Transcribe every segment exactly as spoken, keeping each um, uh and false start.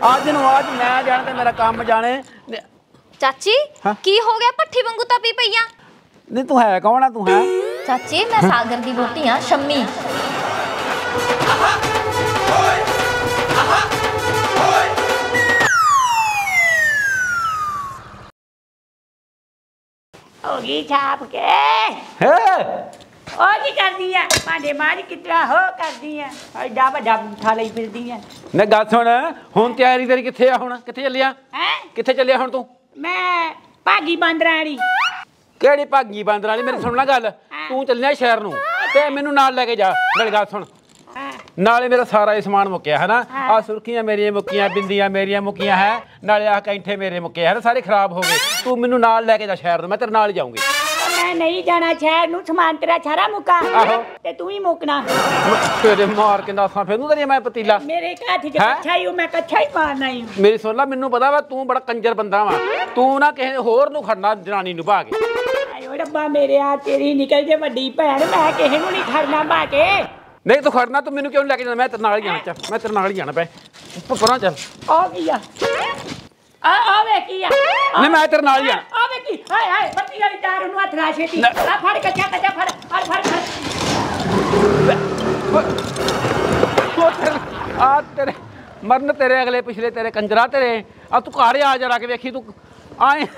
ਅੱਜ ਨੂੰ ਅੱਜ मैं जाने ते मेरा काम जाने। चाची की हो गया भट्ठी वांगू तपी पईया? नहीं तू है कौन है? तू है चाची मैं सागर दी वोटी हां शम्मी। होगी छाप के है ओ की करदी है भांडे माज कितना हो करदी है एडा बड़ा बूठा लई फिरदी है। ने गल सुन हुन तैयारी तेरी किथे आ? हुन किथे चलिया? हैं किथे चलिया हुन तू? मैं भागी बांदरा वाली। केड़ी भागी बांदर वाली? मेरी सुन ला गल, तू चलना शहर नूं ते मैनू नाल लेके जा। मेरी गल सुन नाले मेरा सारा ही समान मुक्या है ना। आ सुर्खियां मेरियां मुक्कियां, बिंदियां मेरियां मुक्कियां है, नाले आ कैंठे मेरे मुक्के है ना, सारे खराब हो गए। तू मैनू नाल लेके जा शहर नूं, मैं तेरे नाल ही जाऊंगी। मैं नहीं जाना शहर नूं, समान तेरा सारा मुक्का ते तू ही मुकना। तेरे मार के दासां फेरू तेरी मैं पतीला। मेरे हत्थ च कच्छा ही मैं कच्छा ही मारना ही। मेरी सुन ला, मैनू पता वा तू बड़ा कंजर बंदा वा। तू ना किसी होर नूं खड़ना जनानी नूं भा के। आयो रब्बा मेरे आ तेरी निकल जे वड्डी भैन, मैं किसी नूं नहीं खड़ना भा के। नहीं तू खड़ना, तू मैनू क्यों लेके जाना? मैं तेरे नाल ही जाना। चल मैं तेरे नाल ही जाना पे परां चल। आ गया आ आ वे की आ नहीं मैं तेरे नाल ही जाना। आ वे की हाय हाय बत्ती वाली तार नूं हत्थ ला छेती। आ फड़ कच्चा कच्चा फड़ फड़ फड़ फड़ आ तेरे मरन तेरे अगले पिछले तेरे कंजरा तेरे। अब तू घर आ जरा के वेखी तू आए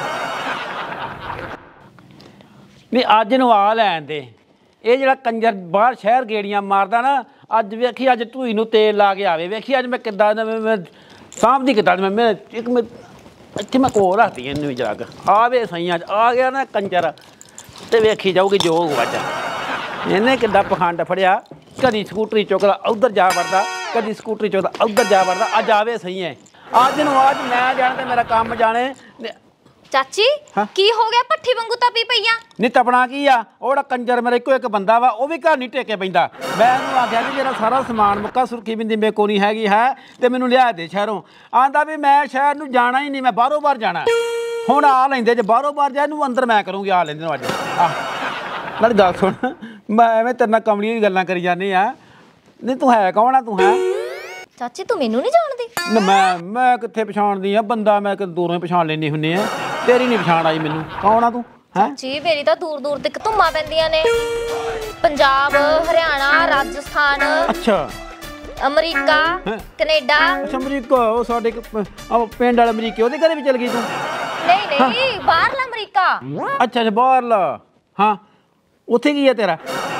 नहीं अज नूं आ लैन दे। ये जो कंजर बाहर शहर गेड़ियां मारदा ना, अज वेखी अज धूई नूं तेल ला के आवे। वेखी अज मैं किद्दां मैं सामदी किद्दां मैं एक मैं इत्थे मैं कोल रखती इनू जरा के आवे सही अज आ गया ना कंजर ते वेखी जाऊगी जो होगा। अज इन्हें किद्दां पखंड फड़िया, कदी स्कूटरी चुकदा उधर जा वड़दा, कदी स्कूटरी चुकदा उधर जा वड़दा। अज आवे सही है, अज नूं अज मैं जाने ते मेरा काम जाने। चाची की हो गया भट्ठी वांगू तपी पईया? नहीं तपना की आ, ओड़ा कंजर मेरा इको एक बंदा वा, वो भी घर नहीं टेके पैंदा। मैं उन्होंने आख्या कि मेरा सारा समान मुक्का, सुर्खी बिंदी मेरे को नहीं हैगी है ते मैनू लिया दे शहरों। आंदा भी मैं शहर नूं जाना ही नहीं, मैं बाहरों बाहर जाना। हुण आ लैंदे जे बाहरों बाहर जाए नूं अंदर मैं करूँगी। आ लैंदे अज आ नाले गल सुन, मैं एवें तेरे नाल कमली दी गल्लां करी जानी आ। नहीं तू है कौन आ? तू है चाची तू मैनू नहीं जानदी? मैं मैं कित्थे पछाणदी आ बंदा, मैं दूरों ही पछाण लैनी हुन्नी आ। तेरी नहीं पछाण आई मैनू, कौन आ तू? चाची मेरी तो दूर दूर तक धुम्मां पैंदियां ने, पंजाब, हरियाणा, राजस्थान, अच्छा अमरीका, कनेडा। अच्छा अमरीका, वो साडे पिंड वाला अमरीका, ओहदे घरे भी चल गई तू? नहीं नहीं बाहरला अमरीका। अच्छा अच्छा बाहरला, हाँ उत्थे की है तेरा?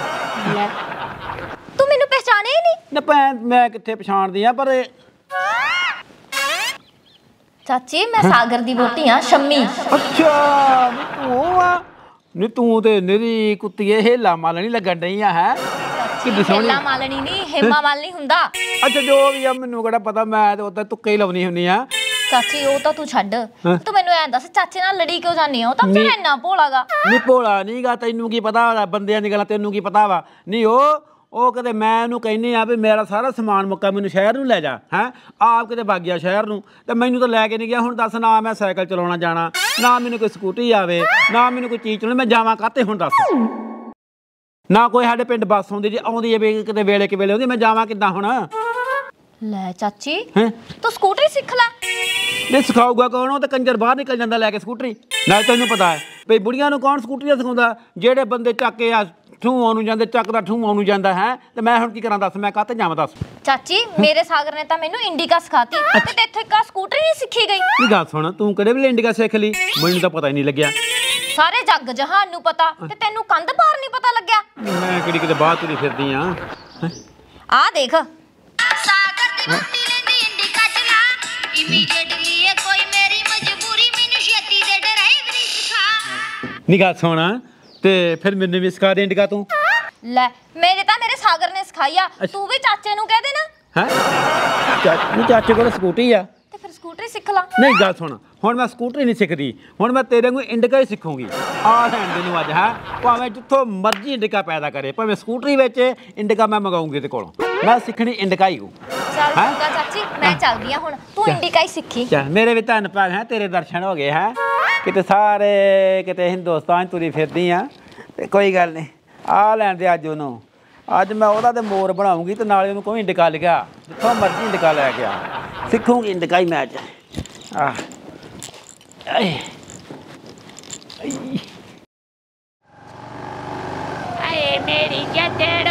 तू मैनू पहचाने ही नहीं? ना भैन मैं कित्थे पछाणदी आ पर। चाची मैं सागर दी वोटी हां शम्मी। अच्छा तू आ? नहीं तू ते निरी कुत्तीए हेला मालनी लगन डई आ है। हेला मालनी नहीं हेमा मालनी हुंदा। अच्छा जो भी आ मैनू केड़ा पता, मैं ते ओदा तुक्के ही लाउनी हुन्नी आ। चाची ओ तां तू छड्ड, तू मैनू ऐ दस चाचे नाल लड़ी क्यों जानी आ? ओ तां मेरा इन्ना भोला गा। नहीं भोला नहीं गा, तैनू की पता बंदियां दी गल्लां तैनू की पता वा? नहीं ओ ਉਹ ਕਦੇ ਮੈਂ ਉਹਨੂੰ ਕਹਿੰਦੀ ਆ ਵੀ ਮੇਰਾ ਸਾਰਾ ਸਮਾਨ ਮੁੱਕਾ ਮੈਨੂੰ ਸ਼ਹਿਰ ਨੂੰ ਲੈ ਜਾ ਹੈ, ਆਪ ਕਿਤੇ ਵਗ ਗਿਆ ਸ਼ਹਿਰ ਨੂੰ ਤੇ ਮੈਨੂੰ ਤਾਂ ਲੈ ਕੇ ਨਹੀਂ ਗਿਆ। ਹੁਣ ਦੱਸ ਨਾ ਮੈਂ ਸਾਈਕਲ ਚਲਾਉਣਾ ਜਾਣਾ, ਨਾ ਮੈਨੂੰ ਕੋਈ ਸਕੂਟਰੀ ਆਵੇ, ਨਾ ਮੈਨੂੰ ਕੋਈ ਚੀਜ਼ ਚਲਾਉਣੀ, ਮੈਂ ਜਾਵਾਂ ਕਾਹਤੇ? ਹੁਣ ਦੱਸ ਨਾ ਕੋਈ ਸਾਡੇ ਪਿੰਡ ਬੱਸ ਆਉਂਦੀ, ਜੇ ਆਉਂਦੀ ਹੈ ਵੀ ਕਿਤੇ ਵੇਲੇ ਕਿ ਵੇਲੇ ਆਉਂਦੀ, ਮੈਂ ਜਾਵਾਂ ਕਿੱਦਾਂ ਹੁਣ? ਲੈ ਚਾਚੀ ਤੂੰ ਸਕੂਟਰੀ ਸਿੱਖ ਲੈ। ਨਹੀਂ ਸਿਖਾਊਗਾ ਕੌਣ? ਉਹ ਤਾਂ ਕੰਜਰ ਬਾਹਰ ਨਿਕਲ ਜਾਂਦਾ ਲੈ ਕੇ ਸਕੂਟਰੀ। ਨਾਲ ਤੈਨੂੰ ਪਤਾ ਹੈ ਵੀ ਬੁੜੀਆਂ ਨੂੰ ਕੌਣ ਸਕੂਟਰੀਆਂ ਸਿਖਾਉਂਦਾ? ਜਿਹੜੇ ਬੰਦੇ ਚੱਕ ਕੇ ਆ ਠੂਆਂ ਨੂੰ ਜਾਂਦੇ, ਚੱਕਦਾ ਠੂਆਂ ਨੂੰ ਜਾਂਦਾ ਹੈ, ਤੇ ਮੈਂ ਹੁਣ ਕੀ ਕਰਾਂ ਦੱਸ? ਮੈਂ ਕਾਹਤੇ ਜਾਵਾਂ ਦੱਸ? ਚਾਚੀ ਮੇਰੇ ਸਾਗਰ ਨੇ ਤਾਂ ਮੈਨੂੰ ਇੰਡੀਕਾ ਸਿਖਾਤੀ ਤੇ ਤੇਥੇ ਕਾ ਸਕੂਟਰੀ ਨਹੀਂ ਸਿੱਖੀ ਗਈ? ਇਹ ਗੱਲ ਸੁਣ, ਤੂੰ ਕਿਹੜੇ ਵੇਲੇ ਇੰਡੀਕਾ ਸਿੱਖ ਲਈ? ਮੈਨੂੰ ਤਾਂ ਪਤਾ ਹੀ ਨਹੀਂ ਲੱਗਿਆ। ਸਾਰੇ ਜੱਗ ਜਹਾਨ ਨੂੰ ਪਤਾ ਤੇ ਤੈਨੂੰ ਕੰਧ ਪਾਰ ਨਹੀਂ ਪਤਾ ਲੱਗਿਆ? ਮੈਂ ਕਿਹੜੀ ਕਿਤੇ ਬਾਹਰ ਤੁਰੀ ਫਿਰਦੀ ਆ। ਆ ਦੇਖ ਸਾਗਰ ਦੀ ਮੁੱਠੀ ਲੈਂਦੀ ਇੰਡੀਕਾ ਚਲਾ, ਇਮੀਡੀਏਟਲੀ ਇਹ ਕੋਈ ਮੇਰੀ ਮਜਬੂਰੀ, ਮੈਨੂੰ ਛੇਤੀ ਦੇ ਡਰਾਈਵਰੀ ਸਿਖਾ। ਨਹੀਂ ਗੱਲ ਸੁਣ ਤੇ ਫਿਰ ਮੈਨੂੰ ਵੀ ਸਿਖਾ ਦੇ ਇੰਡੀਕਾ ਤੂੰ। ਲੈ ਮੇਰੇ ਤਾਂ ਮੇਰੇ ਸਾਗਰ ਨੇ ਸਿਖਾਈਆ, ਤੂੰ ਵੀ ਚਾਚੇ ਨੂੰ ਕਹਿ ਦੇ ਨਾ। ਹੈ ਚਾਚੇ ਚਾਚੇ ਕੋਲ ਸਕੂਟਰੀ ਆ ਤੇ ਫਿਰ ਸਕੂਟਰੀ ਸਿੱਖ ਲਾ। ਨਹੀਂ ਗੱਲ ਸੁਣ, ਹੁਣ ਮੈਂ ਸਕੂਟਰੀ ਨਹੀਂ ਸਿੱਖਦੀ, ਹੁਣ ਮੈਂ ਤੇਰੇ ਨੂੰ ਇੰਡੀਕਾ ਹੀ ਸਿੱਖੂਗੀ। ਆ ਲੈਣ ਦੇ ਨੂੰ ਅੱਜ ਹੈ, ਭਾਵੇਂ ਜਿੱਥੋਂ ਮਰਜ਼ੀ ਇੰਡੀਕਾ ਪੈਦਾ ਕਰੇ, ਭਾਵੇਂ ਸਕੂਟਰੀ ਵਿੱਚ ਇੰਡੀਕਾ ਮੈਂ ਮੰਗਾਉਂਗੀ ਤੇ ਕੋਲੋਂ। ਮੈਂ ਸਿੱਖਣੀ ਇੰਡੀਕਾ ਹੀ ਹੂੰ। ਚੱਲ ਚੰਗਾ ਚਾਚੀ ਮੈਂ ਚੱਲਦੀ ਆ ਹੁਣ, ਤੂੰ ਇੰਡੀਕਾ ਹੀ ਸਿੱਖੀ। ਚੱਲ ਮੇਰੇ ਵੀ ਧੰਨ ਭਾਗ ਹੈ, ਤੇਰੇ ਦਰਸ਼ਨ ਹੋ ਗਏ ਹੈ। ਕਿਤੇ ਸਾਰੇ ਕਿਤੇ ਹਿੰਦੁਸਤਾਨ ਤੁਰੀ ਫਿਰਦੀ ਆ ਤੇ ਕੋਈ ਗੱਲ ਨਹੀਂ। ਆ ਲੈਣ ਦੇ ਅੱਜ ਉਹਨੂੰ, ਅੱਜ ਮੈਂ ਉਹਦਾ ਤੇ ਮੋਰ ਬਣਾਉਂਗੀ ਤੇ ਨਾਲੇ ਉਹਨੂੰ ਕੋਈ ਇੰਡੀਕਾ ਲਿਖਿਆ, ਜਿੱਥੋਂ ਮਰਜ਼ੀ ਇੰਡੀਕਾ ਲੈ ਗਿਆ। ਸਿੱਖੂਗੀ ਇੰਡਿਕਾ ਹੀ ਮੈਚ ਆ ਆਏ ਮੇਰੀ ਜੱਟੜ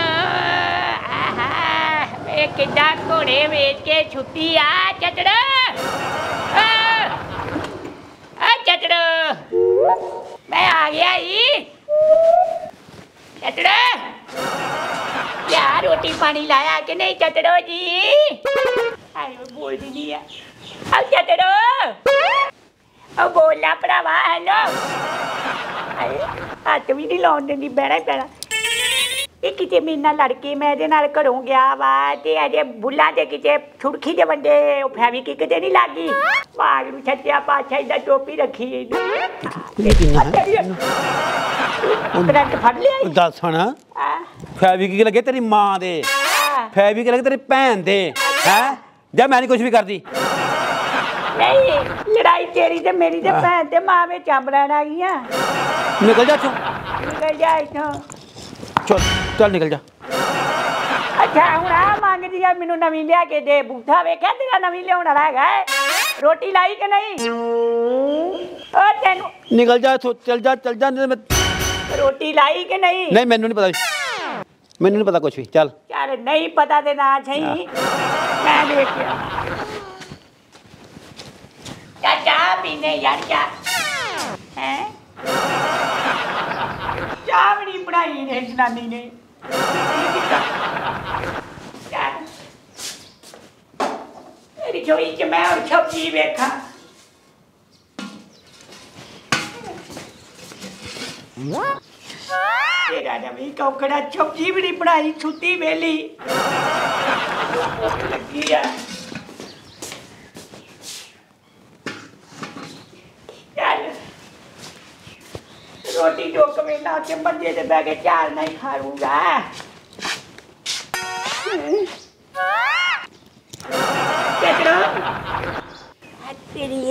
ਆਹਾ ਵੇ ਕਿੱਦਾਂ ਘੋੜੇ ਵੇਚ ਕੇ ਛੁੱਟੀ ਆ ਜੱਟੜ ਆ ਜੱਟੜ ਮੈਂ ਆ ਗਿਆ ਈ ਜੱਟੜ ਯਾਰ ਰੋਟੀ ਪਾਣੀ ਲਾਇਆ ਕਿ ਨਹੀਂ ਜੱਟੜੋ ਜੀ ਆਏ ਬੋਲਦੀ ਨਹੀਂ ਆ ਆ ਜੱਟੜੋ ਉਹ ਬੋਲਾ ਭਰਾਵਾ ਹੈਲੋ ਆਏ ਹੱਥ ਵੀ ਨਹੀਂ ਲਾਉਣ ਦਿੰਦੀ ਬਹਿਣਾ ਹੀ ਪੈਣਾ ਇਹ ਕਿਤੇ ਮੇਰੇ ਨਾਲ ਲੜ ਕੇ ਮੈਂ ਇਹਦੇ ਨਾਲ ਘਰੋਂ ਗਿਆ ਵਾ ਤੇ ਅਜੇ ਬੁੱਲਾਂ ਦੇ ਕਿਤੇ ਛੁੜਖੀ ਦੇ ਬੰਦੇ ਉਹ ਫੈਵੀ ਕਿ ਕਿਤੇ ਨਹੀਂ ਲੱਗੀ ਭਾਗ ਨੂੰ ਛੱਡਿਆ ਪਾਛਾ ਇਹਦਾ ਟੋਪੀ ਰੱਖੀ ਇਹਨੂੰ ਕਰੰਟ ਫੜ ਲਿਆ ਦੱਸ ਹੁਣ ਫੈਵੀ ਕੀ ਲੱਗੇ ਤੇਰੀ ਮਾਂ ਦੇ ਫੈਵੀ ਕੀ ਲੱਗੇ ਤੇਰੀ ਭੈਣ ਦੇ ਹੈ ਜਾਂ ਮੈਂ ਨਹੀਂ ਕੁਝ ਵੀ ਕਰਦੀ ਨਹੀਂ ਲੜਾਈ ਤੇਰੀ ਤੇ ਮੇਰੀ ਤੇ ਭੈਣ ਤੇ ਮਾਂ ਵਿੱਚ ਅੰਬਰਾਂ ਆ ਗਈਆਂ ਨਿਕਲ ਜਾ ਇੱਥੋਂ ਨਿਕਲ ਜਾ ਇੱਥੋਂ ਚੱਲ ਚੱਲ ਨਿਕਲ ਜਾ ਅੱਛਾ ਹੁਣ ਆ ਮੰਗਦੀ ਆ ਮੈਨੂੰ ਨਵੀਂ ਲਿਆ ਕੇ ਦੇ ਬੂਥਾ ਵੇਖਿਆ ਤੇਰਾ ਨਵੀਂ ਲਿਆਉਣ ਵਾਲਾ ਹੈਗਾ ਰੋਟੀ ਲਾਈ ਕਿ ਨਹੀਂ ਓ ਤੈਨੂੰ ਨਿਕਲ ਜਾ ਇੱਥੋਂ ਚੱਲ ਜਾ ਚੱਲ ਜਾ ਨਹੀਂ ਰੋਟੀ ਲਾਈ ਕਿ ਨਹੀਂ ਨਹੀਂ ਮੈਨੂੰ ਨਹੀਂ ਪਤਾ ਮੈਨੂੰ ਨਹੀਂ ਪਤਾ ਕੁਝ ਵੀ ਚੱਲ ਚੱਲ ਨਹੀਂ ਪਤਾ ਤੇ ਨਾ ਸਹੀ ਮੈਂ ਦੇਖਿਆ ਚਾਚਾ ਪੀਨੇ ਯਾਰ ਚਾ ਹੈ ਚਾਹ ਵੀ ਨਹੀਂ ਬਣਾਈ ਨੇ ਜਨਾਨੀ ਨੇ ਮੇਰੀ ਜੋਈ ਚ ਮੈਂ ਹੁਣ ਸਬਜ਼ੀ ਵੇਖਾਂ ਤੇਰਾ ਨਵੀਂ ਕੌਕੜਾ ਸਬਜ਼ੀ ਵੀ ਨਹੀਂ ਬਣਾਈ ਛੁੱਟੀ ਵੇਲੀ ਲੱਗੀ ਆ रोटी टोक में ना के मंजे से बैठे चार नहीं खाऊंगा चटड़ो तेरी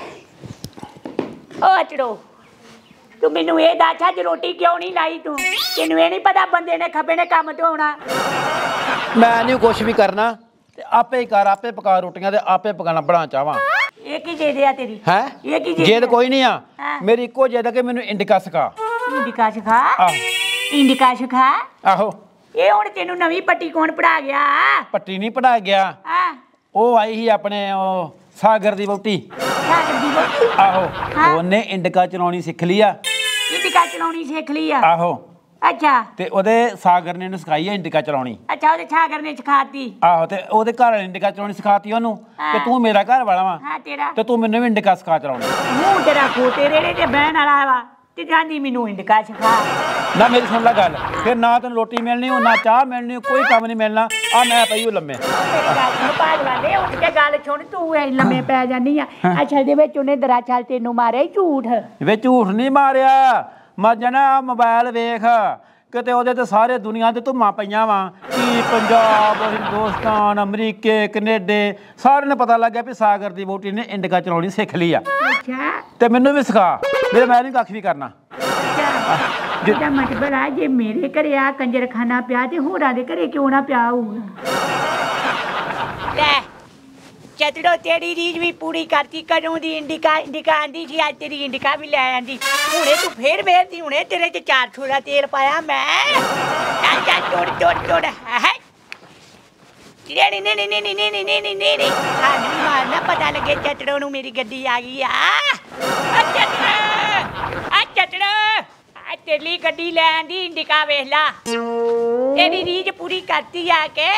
ओ चटड़ो तू मैनू ये दस अज रोटी क्यों नहीं लाई तू तेनू ये नहीं पता बंदे ने खबे ने काम तो होना मैं नहीं कुछ भी करना आपे ही कर आपे पका रोटियां ते आपे पकाना बना चाहवा एक ही दे दिया तेरी है एक ही जेद कोई नहीं आ मेरी इको जेद के मैनू इंडिका सिखा इंडिका सिखा इंडिका सिखा आहो ये हुण तेनू नवी पट्टी कौन पढ़ा गया पट्टी नहीं पढ़ा गया ओ आई ही अपने ओ सागर दी वोटी सागर दी वोटी आहो ओने इंडिका चलाउणी सिख लिया इंडिका चलाउणी सिख लिया आहो अच्छा ते ओदे सागर ने इहनूं सिखाई है इंडिका चलाउणी अच्छा ओदे सागर ने सिखाती आहो ते ओदे घर वाले इंडिका चलाउणी सिखाती ओनू ते तू मेरा घर वाला वा हां तेरा ते तू मैनूं भी इंडिका सिखा चलाउणी मुंह तेरा खोटे रेड़े ते बहन वाला वा ते जांदी मैनूं इंडिका सिखा ना मेरी सुन ला गल फिर ना तैनूं रोटी मिलनी हो ना चाह मिलनी कोई काम नहीं मिलना आ मैं पई हूं लम्मे मेरी गल सुन भाज वाले उठ के गल सुन तू ऐ लम्मे पै जानी आ असल दे विच उन्हें दरअसल तैनूं मारिया झूठ वे झूठ नहीं मारिया मर जाना मोबाइल वेख किते ओहदे ते सारे दुनिया ते धुम्मां पईयां वा कि पंजाब हिंदुस्तान अमरीके कनेडे सारे ने पता लग गया भी सागर दी वोटी ने इंडिका चलाउणी सिख ली आ अच्छा ते मैनूं भी सिखा मेरे मैं नहीं कख भी करना ਇਹਦਾ ਮਤਲਬ ਆ ਜੇ ਮੇਰੇ ਘਰੇ ਆ ਕੰਜਰਖਾਨਾ ਪਿਆ ਤੇ ਹੋਰਾਂ ਦੇ ਘਰੇ ਕਿਉਂ ਨਾ ਪਿਆ ਹੋਊਗਾ ਲੈ ਚਤੜੋ ਤੇਰੀ ਰੀਜ ਵੀ ਪੂਰੀ ਕਰਤੀ ਕਦੋਂ ਦੀ ਇੰਡਿਕਾ ਇੰਡਿਕਾ ਆਂਦੀ ਸੀ ਅੱਜ ਤੇਰੀ ਇੰਡਿਕਾ ਵੀ ਲੈ ਆਂਦੀ ਹੁਣੇ ਤੂੰ ਫੇਰ ਵੇਰਦੀ ਹੁਣੇ ਤੇਰੇ ਚ ਚਾਰ ਥੋੜਾ ਤੇਲ ਪਾਇਆ ਮੈਂ ਚੱਲ ਚੱਲ ਤੋੜ ਤੋੜ ਤੋੜ ਹੈ ਨਹੀਂ ਨਹੀਂ ਨਹੀਂ ਨਹੀਂ ਨਹੀਂ ਨਹੀਂ ਨਹੀਂ ਨਹੀਂ ਨਹੀਂ ਹਾਂ ਨਹੀਂ ਮਾਰਨਾ ਪਤਾ ਲੱਗੇ ਚਤੜੋ ਨੂੰ ਮੇਰੀ ਗੱਡੀ ਆ ਗਈ ਆ ਆ ਚਤੜਾ ਆ ਚਤੜਾ ਆ ਤੇਰੀ ਗੱਡੀ ਲੈ ਆਂਦੀ ਇੰਡਿਕਾ ਵੇਖ ਲਾ ਤੇਰੀ ਰੀਜ ਪੂਰੀ ਕਰਤੀ ਆ ਕੇ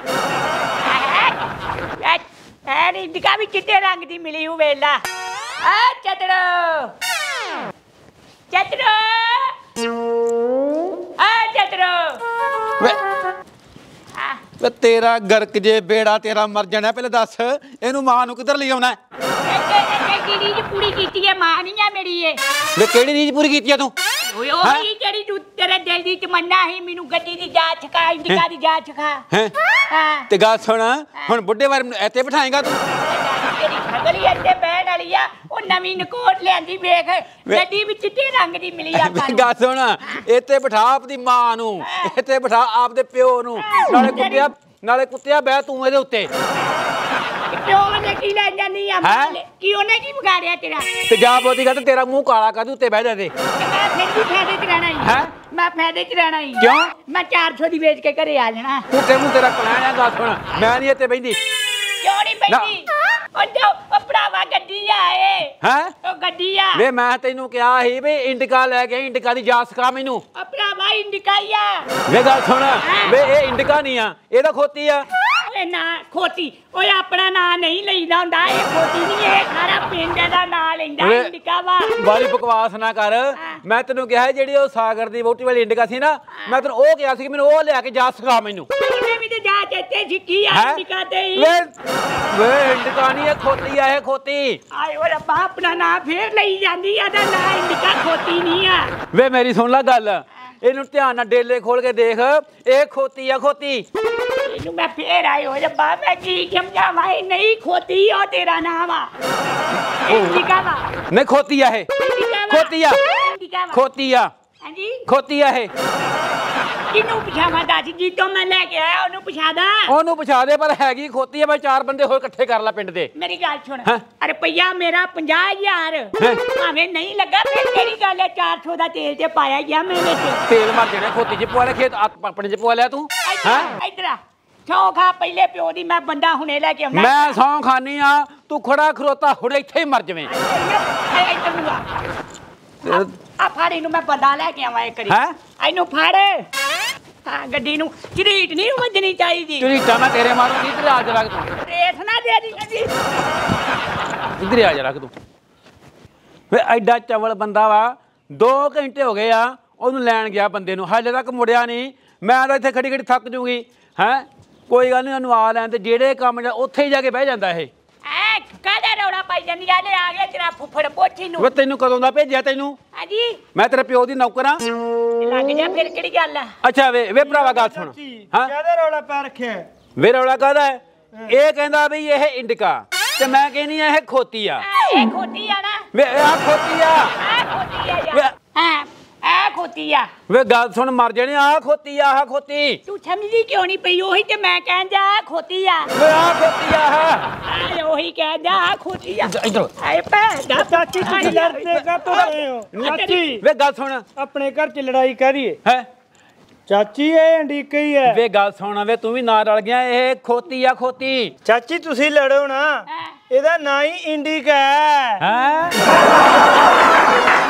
ਐ ਇੰਡਿਕਾ ਵੀ ਚਿੱਟੇ ਰੰਗ ਦੀ ਮਿਲੀ ਹੋਵੇ ਲਾ ਆ ਚਤੜੋ ਚਤੜੋ ਆ ਚਤੜੋ ਵੇ ਵੇ ਤੇਰਾ ਗਰਕ ਜੇ ਬੇੜਾ ਤੇਰਾ ਮਰ ਜਾਣਾ ਪਹਿਲੇ ਦੱਸ ਇਹਨੂੰ ਮਾਂ ਨੂੰ ਕਿੱਧਰ ਲਈ ਆਉਣਾ ਕਿਹੜੀ ਰੀਜ ਪੂਰੀ ਕੀਤੀ ਹੈ ਮਾਂ ਨਹੀਂ ਆ ਮੇਰੀ ਇਹ ਵੇ ਕਿਹੜੀ ਰੀਜ ਪੂਰੀ ਕੀਤੀ ਆ ਤੂੰ ਓਏ ਉਹੀ ਜਿਹੜੀ ਤੂੰ ਤੇਰੇ ਦਿਲ ਦੀ ਤਮੰਨਾ ਸੀ ਮੈਨੂੰ ਗੱਡੀ ਦੀ ਜਾਂਚ ਸਿਖਾ ਇੰਡਿਕਾ ਦੀ ਜਾਂਚ ਸਿਖਾ ਹੈ ਹਾਂ ਤੇ ਗੱਲ ਸੁਣ ਹੁਣ ਬੁੱਢੇ ਵਾਰ ਮੈਨੂੰ ਇੱਥੇ ਬਿਠਾਏਗਾ ਤੂੰ ਤੇਰੀ ਖਗਲੀ ਇੱਥੇ ਬਹਿਣ ਵਾਲੀ ਆ ਉਹ ਨਵੀਂ ਨਕੋਟ ਲਿਆਂਦੀ ਵੇਖ ਗੱਡੀ ਵੀ ਚਿੱਟੇ ਰੰਗ ਦੀ ਮਿਲੀ ਆ ਪਰ ਗੱਲ ਸੁਣ ਇੱਥੇ ਬਿਠਾ ਆਪਦੀ ਮਾਂ ਨੂੰ ਇੱਥੇ ਬਿਠਾ ਆਪਦੇ ਪਿਓ ਨੂੰ ਨਾਲੇ ਕੁੱਤਿਆ ਨਾਲੇ ਕੁੱਤਿਆ ਬਹਿ ਤੂੰ ਇਹਦੇ ਉੱਤੇ ਪਿਓ ਨੇ ਕੀ ਲੈ ਜਾਨੀ ਆ ਹੈਂ? ਕੀ ਉਹਨੇ ਕੀ ਵਿਗਾੜਿਆ ਤੇਰਾ ਤੇ ਜਾ ਬੋਦੀ ਕਰ ਤੇ ਤੇਰਾ ਮੂੰਹ ਕਾਲਾ ਕਰ ਦੂ ਉੱਤੇ ਬਹਿ ਜਾ ਤੇ ਮੈਂ ਫਿਰ ਵੀ ਫਾਇਦੇ ਚ ਰਹਿਣਾ ਹੀ ਹੈਂ? ਮੈਂ ਫਾਇਦੇ ਚ ਰਹਿਣਾ ਹੀ ਕਿਉਂ? ਮੈਂ ਚਾਰ ਸੌ ਦੀ ਵੇਚ ਕੇ ਘਰੇ ਆ ਜਾਣਾ ਉੱਤੇ ਮੂੰਹ ਤੇਰਾ ਕਲਾਣਾ ਗਾ ਸੁਣ ਮੈਂ ਨਹੀਂ ਇੱਥੇ ਬੈਂਦੀ ਕਿਉਂ ਨਹੀਂ ਪੈਂਦੀ ਉਹ ਜੋ ਉਹ ਭਰਾਵਾ ਗੱਡੀ ਆ ਏ ਹੈ ਉਹ ਗੱਡੀ ਆ ਵੇ ਮੈਂ ਤੈਨੂੰ ਕਿਹਾ ਸੀ ਵੀ ਇੰਡਿਕਾ ਲੈ ਕੇ ਇੰਡਿਕਾ ਦੀ ਜਾਂਚ ਸਿਖਾ ਮੈਨੂੰ ਉਹ ਭਰਾਵਾ ਇੰਡਿਕਾਈਆ ਵੇ ਗੱਲ ਸੁਣ ਵੇ ਇਹ ਇੰਡਿਕਾ ਨਹੀਂ ਆ ਇਹ ਤਾਂ ਖੋਤੀ ਆ ਓਏ ਨਾ ਖੋਤੀ ਓਏ ਆਪਣਾ ਨਾਂ ਨਹੀਂ ਲਈਦਾ ਹੁੰਦਾ ਇਹ ਖੋਤੀ ਨਹੀਂ ਇਹ ਸਾਰਾ ਪਿੰਡ ਦਾ ਨਾਂ ਲੈਂਦਾ ਓਏ, ਇੰਡਿਕਾ ਵਾ ਬਾਲੀ ਬਕਵਾਸ ਨਾ ਕਰ ਮੈਂ ਤੈਨੂੰ ਕਿਹਾ ਸੀ ਜਿਹੜੀ ਉਹ ਸਾਗਰ ਦੀ ਵੋਟੀ ਵਾਲੀ ਇੰਡਿਕਾ ਸੀ ਨਾ ਮੈਂ ਤੈਨੂੰ ਉਹ ਕਿਹਾ ਸੀ ਕਿ ਮੈਨੂੰ ਉਹ ਲਿਆ ਕੇ ਜਾਂਚ ਸਿਖਾ ਮੈਨੂੰ ਉਹਨੇ ਵੀ ਤੇ ਜਾ ਚੇਤੇ ਸਿੱਖੀ ਆ ਹੈਂ? ਇੰਡਿਕਾ ਤੇ ਹੀ ਵੇ ਵੇ ਇੰਡਿਕਾ ਨਹੀਂ ਇਹ ਖੋਤੀ ਆ ਇਹ ਖੋਤੀ ਆਏ ਓ ਰੱਬਾ ਆਪਣਾ ਨਾਂ ਫੇਰ ਲਈ ਜਾਂਦੀ ਆ ਤਾਂ ਨਾਂ ਇੰਡਿਕਾ ਖੋਤੀ ਨਹੀਂ ਆ ਵੇ ਮੇਰੀ ਸੁਣ ਲੈ ਗੱਲ ਇਹਨੂੰ ਧਿਆਨ ਨਾਲ ਡੇਲੇ ਖੋਲ ਕੇ ਦੇਖ ਇਹ ਖੋਤੀ ਆ ਖੋਤੀ ਇਹਨੂੰ ਮੈਂ ਫੇਰ ਆਈ ਹੋ ਰੱਬਾ ਮੈਂ ਕੀ ਸਮਝਾਵਾਂ ਇਹ ਨਹੀਂ ਖੋਤੀ ਉਹ ਤੇਰਾ ਨਾਮ ਆ ਇੰਡਿਕਾ ਵਾ ਨਹੀਂ ਖੋਤੀ ਆ ਇਹ ਇੰਡਿਕਾ ਵਾ ਖੋਤੀ ਆ ਇੰਡਿਕਾ ਵਾ ਖੋਤੀ ਆ ਹਾਂਜੀ ਖੋਤੀ ਆ ਇਹ ਕਿਹਨੂੰ ਪਛਾਵਾਂ ਦੱਸ ਜੀ ਤੋਂ ਮੈਂ ਲੈ ਕੇ ਆਇਆ ਉਹਨੂੰ ਪਛਾਦਾ ਉਹਨੂੰ ਪੁਛਾ ਦੇ ਪਰ ਹੈਗੀ ਖੋਤੀ ਆ ਮੈਂ ਚਾਰ ਬੰਦੇ ਹੋਰ ਇਕੱਠੇ ਕਰ ਲੈ ਪਿੰਡ ਦੇ ਮੇਰੀ ਗੱਲ ਸੁਣ ਹੈਂ? ਰੁਪਈਆ ਮੇਰਾ ਪੰਜਾਹ ਹਜ਼ਾਰ ਹੈਂ? ਭਾਵੇਂ ਨਹੀਂ ਲੱਗਾ ਫਿਰ ਕਿਹੜੀ ਗੱਲ ਹੈ ਚਾਰ ਸੌ ਦਾ ਤੇਲ ਤੇ ਪਾਇਆ ਗਿਆ ਮੈਂ ਵਿੱਚ ਤੇਲ ਮਰ ਜਾਣਾ ਖੋਤੀ ਚ ਪਵਾ ਲੈ ਖੇਤ ਆਪ- ਆਪਣੇ ਚ ਪਵਾ ਲਿਆ ਤੂੰ ਹੈ ਇੱਧਰ ਆ ਸੌ ਖਾ ਪਹਿਲੇ ਪਿਓ ਦੀ ਮੈਂ ਬੰਦਾ ਹੁਣੇ ਲੈ ਕੇ ਆਉਣਾ ਮੈਂ ਸੌਂ ਖਾਨੀ ਆ ਤੂੰ ਖੜਾ ਖਰੋਤਾ ਹੁਣ ਇੱਥੇ ਹੀ ਮਰ ਜਵੇਂ ਇੱਧਰ ਨੂੰ ਆ ਆ ਫੜ ਇਹਨੂੰ ਮੈਂ ਬੰਦਾ ਲੈ ਕੇ ਆਵਾਂ ਇੱਕ ਵਾਰੀ ਹੈਂ? ਇਹਨੂੰ ਫੜ ਹਾਂ ਗੱਡੀ ਨੂੰ ਝਰੀਟ ਨਹੀਂ ਵੱਜਣੀ ਚਾਹੀਦੀ ਝਰੀਟਾ ਮੈਂ ਤੇਰੇ ਮਾਰੂੰਗੀ ਇੱਧਰ ਆ ਜਾ ਰੱਖ ਤੂੰ ਰੇਸ ਨਾ ਦੇ ਦੀ ਗੱਡੀ ਇੱਧਰ ਆ ਜਾ ਰੱਖ ਤੂੰ ਵੇ ਐਡਾ ਚਵਲ ਬੰਦਾ ਵਾ ਦੋ ਘੰਟੇ ਹੋ ਗਏ ਆ ਉਹਨੂੰ ਲੈਣ ਗਿਆ ਬੰਦੇ ਨੂੰ ਹਾਲੇ ਤੱਕ ਮੁੜਿਆ ਨਹੀਂ ਮੈਂ ਤਾਂ ਇੱਥੇ ਖੜੀ ਖੜੀ ਥੱਕ ਜੂਗੀ ਹੈ ਕੋਈ ਗੱਲ ਨਹੀਂ ਉਹਨੂੰ ਆ ਲੈਣ ਤੇ ਜਿਹੜੇ ਕੰਮ ਜਾ ਉੱਥੇ ਹੀ ਜਾ ਕੇ ਬਹਿ ਜਾਂਦਾ ਇਹ ਐ ਕਾਹਦਾ ਰੌਲਾ ਪਾਈ ਜਾਂਦੀ ਆ ਲੈ ਆ ਗਿਆ ਤੇਰਾ ਫੁੱਫੜ ਪੋਠੀ ਨੂੰ ਵੇ ਤੈਨੂੰ ਕਦੋਂ ਦਾ ਭੇਜਿਆ ਤੈਨੂੰ ਹਾਂਜੀ ਮੈਂ ਤੇਰੇ ਪਿਓ ਦੀ ਨੌਕਰਾਂ ਲੱਗ ਜਾ ਫਿਰ ਕਿਹੜੀ ਗੱਲ ਆ ਅੱਛਾ ਵੇ ਵੇ ਭਰਾਵਾ ਗੱਲ ਸੁਣ ਹਾਂ ਕਾਹਦਾ ਰੌਲਾ ਪਾ ਰੱਖਿਆ ਵੇ ਰੌਲਾ ਕਾਹਦਾ ਹੈ? ਇਹ ਕਹਿੰਦਾ ਵੀ ਇਹ ਇੰਡਿਕਾ ਤੇ ਮੈਂ ਕਹਿੰਦੀ ਆ ਇਹ ਖੋਤੀ ਆ ਐ ਇਹ ਖੋਤੀ ਆ ਨਾ ਵੇ ਆ ਖੋਤੀ ਆ ਆ ਖੋਤੀ ਆ ਯਾਰ ਹਾਂ ਆ ਖੋਤੀ ਆ ਵੇ ਗੱਲ ਸੁਣ ਮਰ ਜਾਣੇ ਆ ਖੋਤੀ ਆ ਆ ਖੋਤੀ ਤੂੰ ਸਮਝਦੀ ਕਿਉਂ ਨਹੀਂ ਪਈ ਉਹੀ ਤੇ ਮੈਂ ਕਹਿੰਦਾ ਆ ਖੋਤੀ ਆ ਵੇ ਆ ਖੋਤੀ ਆ ਆ ਉਹੀ ਕਹਿੰਦਾ ਆ ਖੋਤੀ ਆ ਇੱਧਰ ਆਏ ਪੈ ਦਾ ਚਾਚੀ ਤੁਸੀਂ ਲੜਦੇ ਕਾ ਤੋਂ ਰਹੇ ਹੋ ਚਾਚੀ ਵੇ ਗੱਲ ਸੁਣ ਆਪਣੇ ਘਰ ਚ ਲੜਾਈ ਕਰੀਏ ਹੈ ਚਾਚੀ ਇਹ ਅੰਡੀਕਾ ਹੀ ਹੈ ਵੇ ਗੱਲ ਸੁਣ ਵੇ ਤੂੰ ਵੀ ਨਾਲ ਰਲ ਗਿਆ ਇਹ ਖੋਤੀ ਆ ਖੋਤੀ ਚਾਚੀ ਤੁਸੀਂ ਲੜੋ ਨਾ ਇਹਦਾ ਨਾਂ ਹੀ ਇੰਡੀਕਾ ਹੈ ਹੈ